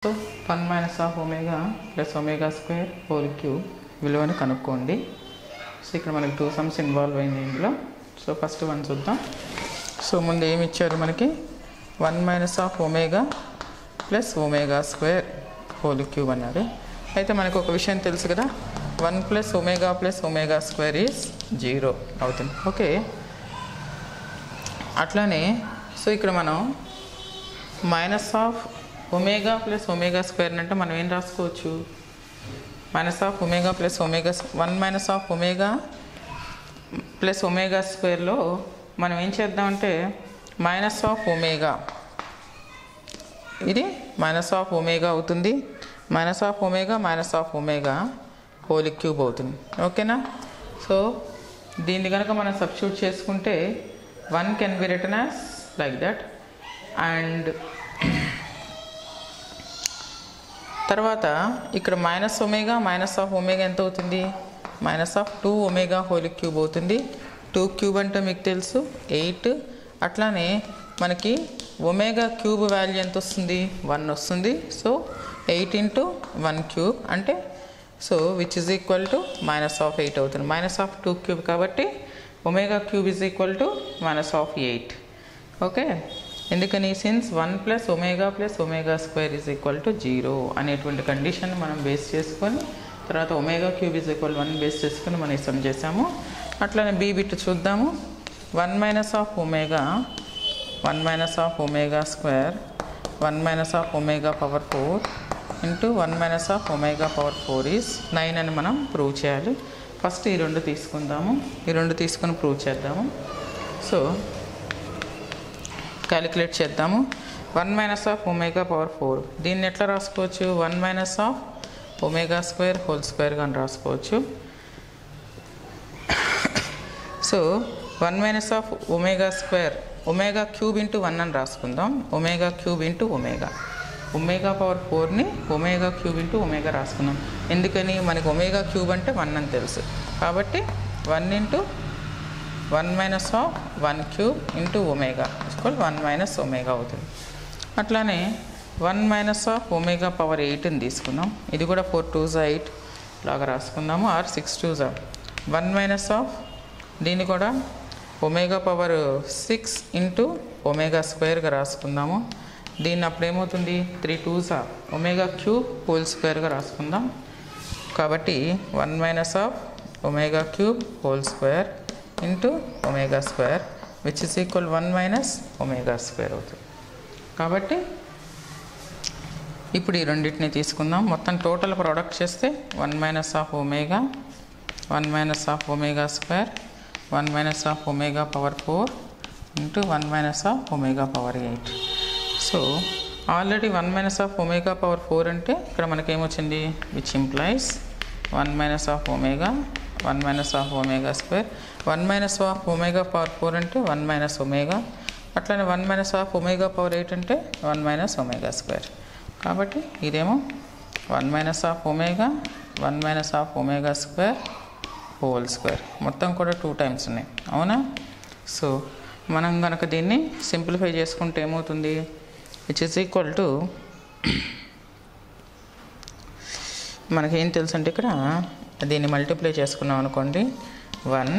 So 1 minus of omega plus omega square whole cube విలువని కనుక్కోండి. So ఇక్కడ మనకి 2 సమ్స్ ఇన్వాల్వ్ అయింది ఇందులో. సో ఫస్ట్ వన్ చూద్దాం. సో ముందు ఏమి ఇచ్చారు మనకి 1 minus of omega plus omega square whole cube అన్నారు. అయితే మనకు ఒక విషయం తెలుసు కదా, 1 ప్లస్ ఒమేగా స్క్వేర్ ఈజ్ 0 అవుతుంది. ఓకే, అట్లానే సో ఇక్కడ మనం minus of omega plus omega square అంటే మనం ఏం రాసుకోవచ్చు, minus of omega plus omega 1 minus of omega plus omega స్క్వేర్లో మనం ఏం చేద్దామంటే మైనస్ ఆఫ్ ఒమేగా, ఇది మైనస్ ఆఫ్ ఒమేగా అవుతుంది, minus of omega whole cube అవుతుంది. ఓకేనా? సో దీన్ని కనుక మనం సబ్స్టిట్యూట్ చేసుకుంటే 1 can be written as like that. And తర్వాత ఇక్కడ మైనస్ ఆఫ్ ఒమేగా ఎంత అవుతుంది, minus of 2 omega whole cube అవుతుంది. 2 క్యూబ్ అంటే మీకు తెలుసు 8. అట్లానే మనకి ఒమేగా క్యూబ్ వాల్యూ ఎంత వస్తుంది, 1 వస్తుంది. సో 8 ఇంటూ 1 క్యూబ్ అంటే so which is equal to minus of 8 అవుతుంది. మైనస్ ఆఫ్ 2 క్యూబ్ కాబట్టి omega cube is equal to minus of 8. Okay, ఎందుకని since 1 plus omega square is equal to 0 అనేటువంటి condition మనం base చేసుకొని తర్వాత omega cube is equal 1 base చేసుకొని మనం sum చేసాము. అట్లానే బి బిట్ చూద్దాము. 1 minus of omega square 1 minus of omega power 4 into 1 minus of omega power 4 is 9 అని మనం ప్రూవ్ చేయాలి. ఫస్ట్ ఈ రెండు తీసుకుందాము, ఈ రెండు తీసుకొని ప్రూవ్ చేద్దాము. సో క్యాలిక్యులేట్ చేద్దాము. 1 మైనస్ ఆఫ్ ఒమేగా పవర్ 4 దీన్ని ఎట్లా రాసుకోవచ్చు, 1 minus of omega square whole square అని రాసుకోవచ్చు. So 1 minus of omega square omega cube into 1 అని రాసుకుందాం. Omega cube into omega power 4ని ఒమేగా క్యూబ్ ఇంటూ ఒమేగా రాసుకుందాం. ఎందుకని మనకి ఒమేగా క్యూబ్ అంటే 1 అని తెలుసు కాబట్టి 1 into 1 minus of 1 cube into omega equal 1 minus omega అవుతుంది. అట్లానే 1 మైనస్ ఆఫ్ ఒమేగా పవర్ 8ని తీసుకుందాం. ఇది కూడా 4 2s 8 లాగా రాసుకుందాము. ఆర్ 6 2s 1 మైనస్ ఆఫ్ దీన్ని కూడా ఒమేగా పవర్ 6 ఇంటూ ఒమేగా స్క్వేర్గా రాసుకుందాము. దీన్ని అప్పుడు ఏమవుతుంది 3 2s ఒమేగా క్యూబ్ హోల్ స్క్వేర్గా రాసుకుందాం. కాబట్టి 1 minus of omega cube whole square into omega square which is equal 1 minus omega square అవుతుంది. కాబట్టి ఇప్పుడు ఈ రెండింటిని తీసుకుందాం. మొత్తం టోటల్ ప్రోడక్ట్ చేస్తే 1 minus of omega 1 minus of omega square 1 minus of omega power 4 into 1 minus of omega power 8. So already 1 minus of omega power 4 అంటే ఇక్కడ మనకేమొచ్చింది which implies 1 minus of omega 1 minus of omega square 1 minus of omega power 4 అంటే 1 minus omega. అట్లనే 1 minus of omega power 8 అంటే 1 minus omega square. కాబట్టి ఇదేమో 1 minus of omega 1 minus of omega square whole square మొత్తం కూడా 2 times ఉన్నాయి. అవునా? So మనం కనుక దీన్ని సింప్లిఫై చేసుకుంటే ఏమవుతుంది, విచ్ ఈజ్ ఈక్వల్ టు మనకేం తెలుసు అంటే ఇక్కడ దీన్ని మల్టిప్లై చేసుకున్నాం అనుకోండి 1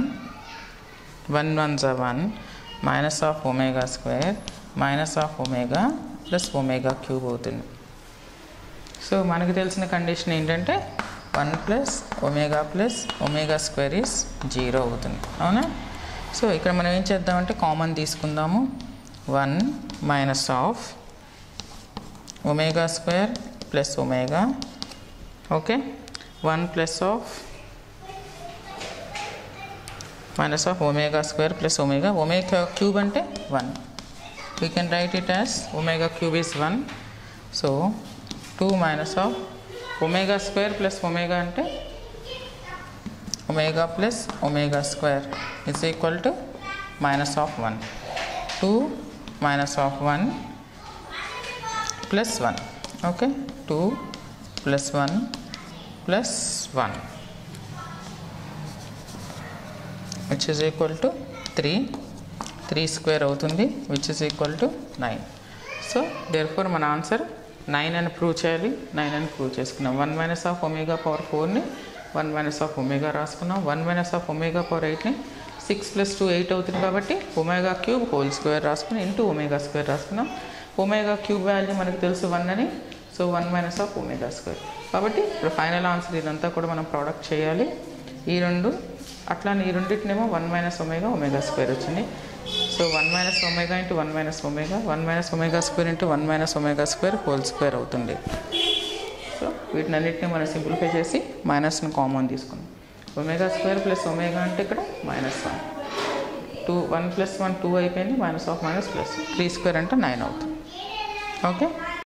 1 minus of omega square minus of omega plus omega cube అవుతుంది. సో మనకు తెలిసిన కండిషన్ ఏంటంటే 1 ప్లస్ ఒమేగా స్క్వేర్ ఈజ్ 0 అవుతుంది. అవునా? సో ఇక్కడ మనం ఏం చేద్దామంటే కామన్ తీసుకుందాము. 1 minus of omega square plus omega. Okay, 1 plus of minus of omega square plus omega cube అంటే 1. We can write it as omega cube is 1. So 2 minus of omega square plus omega అంటే omega plus omega square is equal to minus of 1. 2 minus of 1 plus 1. Okay, 2 plus 1 plus 1 which is equal to 3 square అవుతుంది which is equal to 9. So therefore మన answer 9 అని prove చేయాలి, 9 అని prove చేసుకున్నాం. 1 minus of omega power 4ని 1 minus of omega రాసుకున్నాం. 1 minus of omega power 8ని 6 + 2 8 అవుతుంది కాబట్టి ఒమేగా క్యూబ్ హోల్ స్క్వేర్ రాసుకుని ఇంటూ ఒమేగా స్క్వేర్ రాసుకున్నాం. ఒమేగా క్యూబ్ వాల్యూ మనకు తెలుసు 1 అని, so 1 minus of omega square. కాబట్టి ఇప్పుడు ఫైనల్ ఆన్సర్ ఇదంతా కూడా మనం ప్రోడక్ట్ చేయాలి. ఈ రెండు అట్లానే ఈ రెండింటినేమో 1 మైనస్ ఒమేగా ఒమేగా స్క్వేర్ వచ్చింది. So 1 minus omega into 1 minus omega, 1 minus omega square into 1 minus omega square whole square అవుతుంది. సో వీటిని అన్నింటినీ మనం సింప్లిఫై చేసి మైనస్ని కామన్ తీసుకున్నాం. ఒమేగా స్క్వేర్ ప్లస్ ఒమేగా అంటే ఇక్కడ -1, 1 + 1 2 అయిపోయింది, minus of minus plus 3 square అంటే 9 అవుతుంది. ఓకే.